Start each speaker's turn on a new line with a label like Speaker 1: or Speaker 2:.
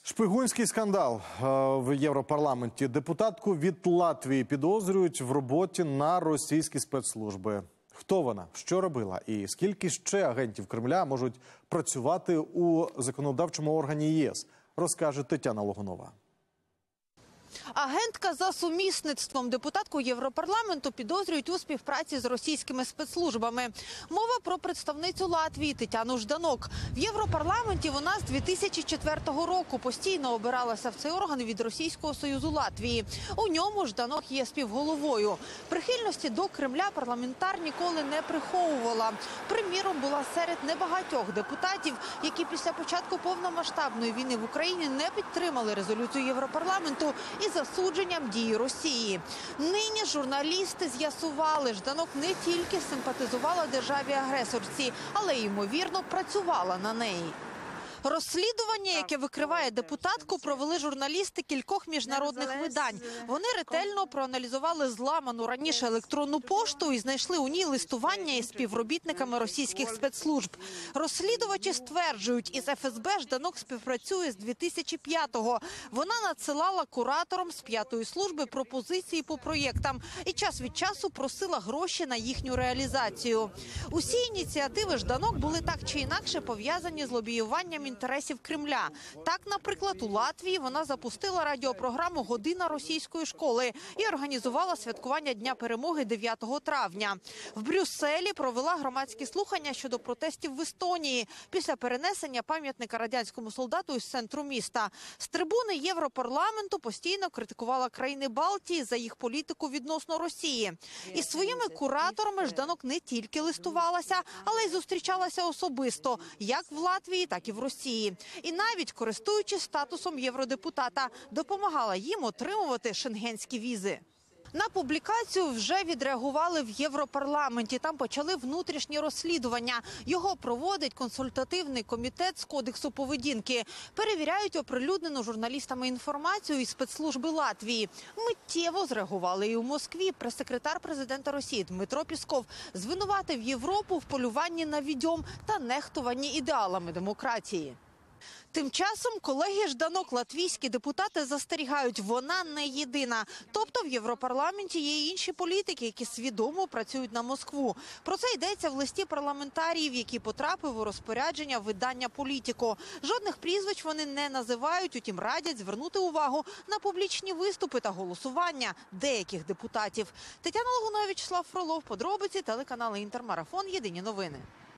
Speaker 1: Шпигунський скандал в Європарламенті. Депутатку від Латвії підозрюють в роботі на російські спецслужби. Хто вона, що робила і скільки ще агентів Кремля можуть працювати у законодавчому органі ЄС, розкаже Тетяна Логунова.
Speaker 2: Агентка за сумісництвом. Депутатку Європарламенту підозрюють у співпраці з російськими спецслужбами. Мова про представницю Латвії Тетяну Жданок. В Європарламенті вона з 2004 року постійно обиралася в цей орган від Російського Союзу Латвії. У ньому Жданок є співголовою. Прихильності до Кремля парламентар ніколи не приховувала. Приміром, була серед небагатьох депутатів, які після початку повномасштабної війни в Україні не підтримали резолюцію Європарламенту із засудженням дії Росії. Нині журналісти з'ясували, Жданок не тільки симпатизувала державі-агресорці, але й, ймовірно, працювала на неї. Розслідування, яке викриває депутатку, провели журналісти кількох міжнародних видань. Вони ретельно проаналізували зламану раніше електронну пошту і знайшли у ній листування із співробітниками російських спецслужб. Розслідувачі стверджують, із ФСБ Жданок співпрацює з 2005-го. Вона надсилала кураторам з 5-ї служби пропозиції по проєктам і час від часу просила гроші на їхню реалізацію. Усі ініціативи Жданок були так чи інакше пов'язані з лобіюванням інтересів Кремля. Так, наприклад, у Латвії вона запустила радіопрограму «Година російської школи» і організувала святкування Дня перемоги 9 травня. В Брюсселі провела громадські слухання щодо протестів в Естонії після перенесення пам'ятника радянському солдату із центру міста. З трибуни Європарламенту постійно критикувала країни Балтії за їх політику відносно Росії. Із своїми кураторами Жданок не тільки листувалася, але й зустрічалася особисто, як в Латвії, так і в Росії. І навіть, користуючись статусом євродепутата, допомагала їм отримувати шенгенські візи. На публікацію вже відреагували в Європарламенті. Там почали внутрішнє розслідування. Його проводить консультативний комітет з кодексу поведінки. Перевіряють оприлюднену журналістами інформацію із спецслужби Латвії. Миттєво зреагували і у Москві. Прес-секретар президента Росії Дмитро Пісков звинуватив Європу в полюванні на відьом та нехтуванні ідеалами демократії. Тим часом колеги Жданок, латвійські депутати, застерігають, вона не єдина. Тобто в Європарламенті є й інші політики, які свідомо працюють на Москву. Про це йдеться в листі парламентаріїв, який потрапив у розпорядження видання «Політіко». Жодних прізвищ вони не називають, утім радять звернути увагу на публічні виступи та голосування деяких депутатів. Тетяна Логунова, Вячеслав Фролов, подробиці, телеканал «Інтермарафон», єдині новини.